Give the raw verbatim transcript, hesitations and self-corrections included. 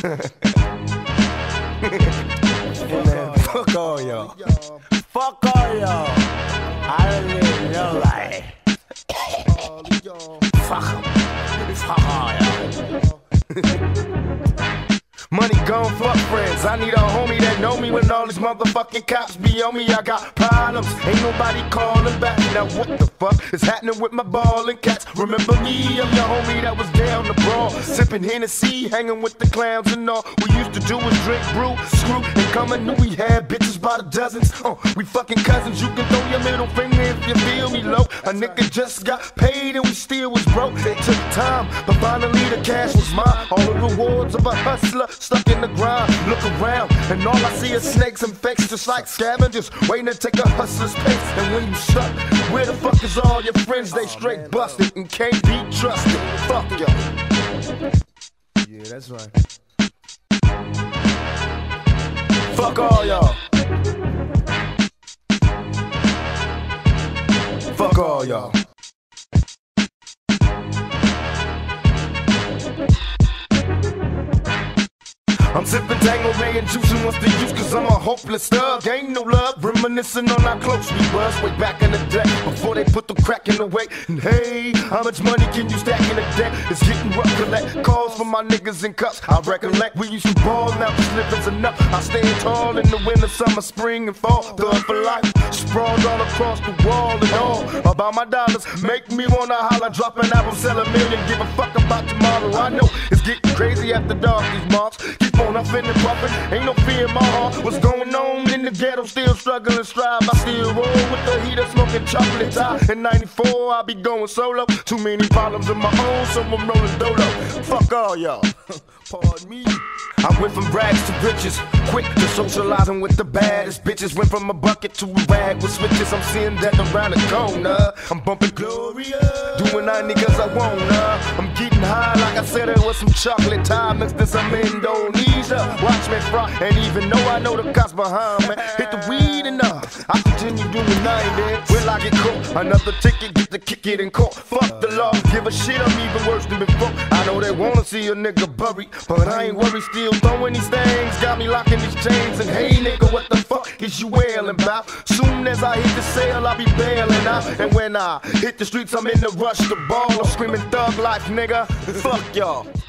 Hey man, fuck all y'all. Fuck all y'all. I don't even know like. Fuck 'em. Fuck all y'all. Money gone, fuck friends. I need a homie that know me when all these motherfucking cops be on me. I got problems, ain't nobody calling back. Now what the fuck is happening with my ballin' cats? Remember me, I'm your homie that was down the brawl, sipping Hennessy, hanging with the clowns and all. We used to do was drink brew, screw, and come and knew we had bitches by the dozens. Uh, we fucking cousins, you can throw your middle finger if you feel me low. A nigga just got paid and we still was broke. It took time, but finally the cash was mine. All the rewards of a hustler stuck in the ground. Look around, and all I see is snakes and fakes, just like scavengers waiting to take a hustler's pace. And when you stuck, where the fuck is all your friends? They straight busted and can't be trusted. Fuck y'all. Yeah, that's right. Fuck all y'all. Fuck all y'all. I'm sipping Tanqueray and juicing what's the use, cause I'm a hopeless thug. Ain't no love, reminiscing on how close we was way back in the day, before they put the crack in the way. And hey, how much money can you stack in a day? It's getting rough, collect calls from my niggas in cups. I recollect we used to ball, now this living's enough. I stand tall in the winter, summer, spring, and fall. Thug for life, sprawled all across the wall and all. About my dollars, make me wanna holler, drop an album, sell a million, give a fuck about tomorrow. I know it's getting crazy after dark, these mobs keep on up in the pumping, ain't no fear in my heart. What's going on in the ghetto? Still struggling, strive. I still roll with the heater, smoking chocolate tie. In ninety-four, I be going solo. Too many problems of my own, so I'm rolling dolo. Fuck all y'all. Pardon me. I went from rags to riches, quick to socializing with the baddest bitches. Went from a bucket to a rag with switches. I'm seeing that around the corner. I'm bumping Gloria, doing ninety cause I wanna. I'm getting high like I said it was some chocolate tie mixed in some Indonesia. Watch me fry, and even though I know the cops behind me, hit the weed enough, I continue doing ninety. Will I get caught? Another ticket, get the kick it in court. Fuck the law, give a shit, I'm even worse than before. I know they wanna see a nigga buried, but I ain't worried, still throwing these things, got me locking these chains. And hey nigga, what the fuck is you wailing about? Soon as I hit the sale, I'll be bailing out. And when I hit the streets, I'm in the rush to ball. I'm screaming thug life, nigga. Fuck y'all.